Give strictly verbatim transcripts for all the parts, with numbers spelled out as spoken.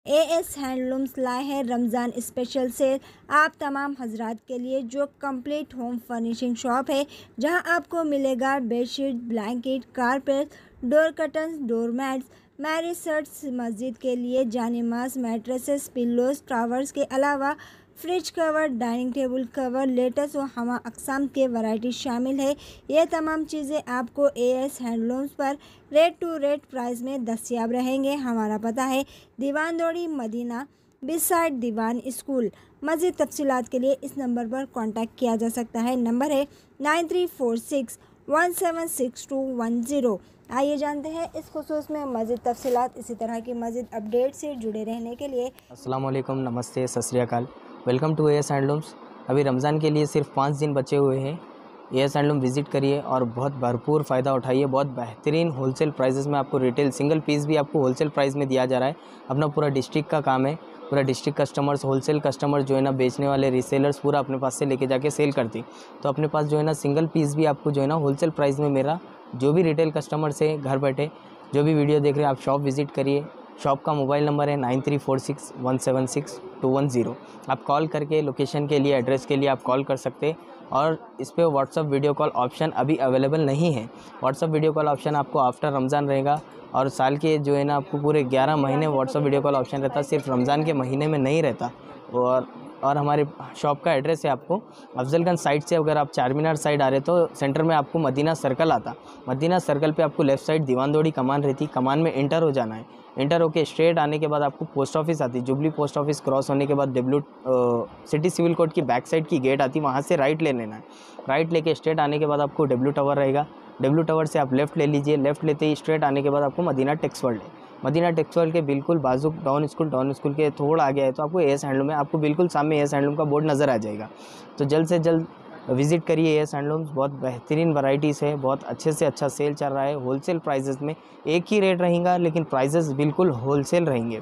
As handlooms लाए हैं Ramzan special cell आप तमाम हजरात के लिए, जो कंप्लीट होम फर्निशिंग शॉप है, जहां आपको मिलेगा bedsheet, blanket, carpet, door curtains, door mats, marriage sets, मस्जिद के लिए जानेमाज, मैट्रेसेस, पिल्लोज, टावर्स के अलावा fridge cover, dining table cover, latest व हमा अक़साम के वैरायटी शामिल है। ये तमाम चीज़ें आपको एएस हैंडलूम्स पर रेट टू रेट प्राइस में दस्तियाब रहेंगे। हमारा पता है दीवान दौड़ी मदीना बिसाइड दीवान स्कूल। मज़ीद तफसीलात के लिए इस नंबर पर कांटेक्ट किया जा सकता है। नंबर है nine three four six one seven six two one zero. आइए जानते हैं इस खुसूस में मज़ीद तफसीलात। इसी तरह की मज़ीद अपडेट से जुड़े रहने के लिए अस्सलाम वालेकुम, नमस्ते, सत श्री अकाल। Welcome to AS handlooms. अभी रमज़ान के लिए सिर्फ पाँच दिन बचे हुए हैं। एएस हैंडलूम विज़िट करिए और बहुत भरपूर फ़ायदा उठाइए। बहुत बेहतरीन होलसेल प्राइसेस में आपको रिटेल सिंगल पीस भी आपको होलसेल प्राइस में दिया जा रहा है। अपना पूरा डिस्ट्रिक्ट का काम है, पूरा डिस्ट्रिक्ट कस्टमर्स, होलसेल कस्टमर जो है ना, बेचने वाले रीसेलर्स पूरा अपने पास से लेके जाके सेल करती। तो अपने पास जो है ना सिंगल पीस भी आपको जो है ना होलसेल प्राइस में, मेरा जो भी रिटेल कस्टमर से घर बैठे जो भी वीडियो देख रहे हैं, आप शॉप विज़िट करिए। शॉप का मोबाइल नंबर है nine three four six one seven six two one zero. आप कॉल करके लोकेशन के लिए, एड्रेस के लिए आप कॉल कर सकते हैं। और इस पर व्हाट्सअप वीडियो कॉल ऑप्शन अभी अवेलेबल नहीं है। व्हाट्सअप वीडियो कॉल ऑप्शन आपको आफ्टर रमज़ान रहेगा। और साल के जो है ना आपको पूरे ग्यारह महीने व्हाट्सअप वीडियो कॉल ऑप्शन रहता है, सिर्फ रमज़ान के महीने में नहीं रहता। और और हमारे शॉप का एड्रेस है आपको अफजलगंज साइड से, अगर आप चार मीनार साइड आ रहे तो सेंटर में आपको मदीना सर्कल आता। मदीना सर्कल पे आपको लेफ़्ट साइड दीवान दौड़ी कमान रहती, कमान में इंटर हो जाना है। इंटर होके स्ट्रेट आने के बाद आपको पोस्ट ऑफिस आती। जुबली पोस्ट ऑफिस क्रॉस होने के बाद डब्ल्यू सिटी सिविल कोर्ट की बैक साइड की गेट आती, वहाँ से राइट ले लेना है। राइट लेके स्ट्रेट आने के बाद आपको डब्ल्यू टावर रहेगा। डब्ल्यू टावर से आप लेफ़्ट ले लीजिए। लेफ़्ट लेते ही स्ट्रेट आने के बाद आपको मदीना टेक्स वर्ल्ड है। मदीना टेक्स वर्ल्ड के बिल्कुल बाजू डाउन स्कूल, डाउन स्कूल के थोड़ा आगे है तो आपको एएस हैंडलूम है, आपको बिल्कुल सामने एएस हैंडलूम का बोर्ड नज़र आ जाएगा। तो जल्द से जल्द विज़िट करिए एएस हैंडलूम्स। बहुत बेहतरीन वैराइटीज़ है, बहुत अच्छे से अच्छा सेल चल रहा है। होलसेल प्राइजेस में एक ही रेट रहेगा, लेकिन प्राइजेस बिल्कुल होलसेल रहेंगे।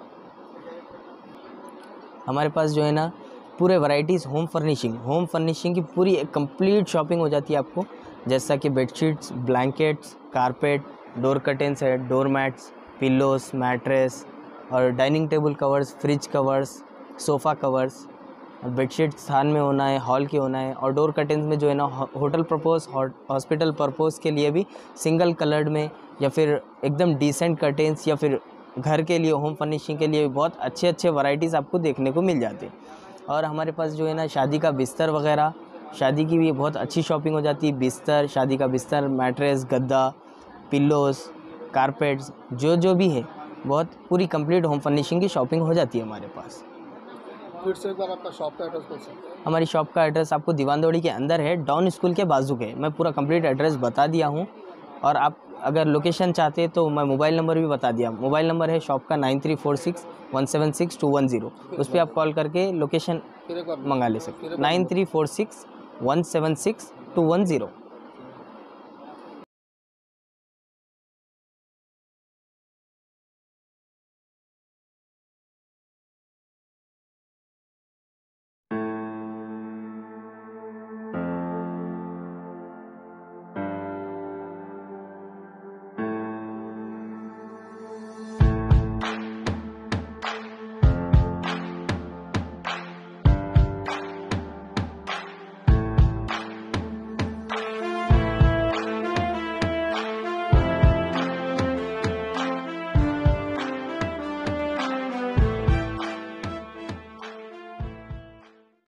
हमारे पास जो है ना पूरे varieties home furnishing home furnishing की पूरी एक कंप्लीट शॉपिंग हो जाती है आपको, जैसा कि bedsheets, blankets, carpet, door curtains है, डोर मैट्स, पिल्लोस, मैट्रेस और dining table covers, fridge covers, sofa covers. Bedsheet थान में होना है, हॉल के होना है। और डोर कर्टेन्स में जो है ना होटल पर्पज़, हॉस्पिटल पर्पज़ के लिए भी सिंगल कलर्ड में, या फिर एकदम डिसेंट कर्टेन्स, या फिर घर के लिए होम फर्निशिंग के लिए बहुत अच्छे अच्छे वैराइटीज़ आपको देखने को मिल जाते हैं। और हमारे पास जो है ना शादी का बिस्तर वगैरह, शादी की भी बहुत अच्छी शॉपिंग हो जाती है। बिस्तर, शादी का बिस्तर, मैट्रेस, गद्दा, पिल्लोस, कारपेट्स, जो जो भी है, बहुत पूरी कंप्लीट होम फर्निशिंग की शॉपिंग हो जाती है हमारे पास। फिर से एक बार आपका शॉप का एड्रेस बोल सकते हैं? हमारी शॉप का एड्रेस आपको दीवान दौड़ी के अंदर है, डाउन स्कूल के बाजू के। मैं पूरा कंप्लीट एड्रेस बता दिया हूँ। और आप अगर लोकेशन चाहते हैं तो मैं मोबाइल नंबर भी बता दिया। मोबाइल नंबर है शॉप का nine three four six one seven six two one zero. उस पर आप कॉल करके लोकेशन मंगा ले सकते हैं। Nine three four six one seven six two one zero.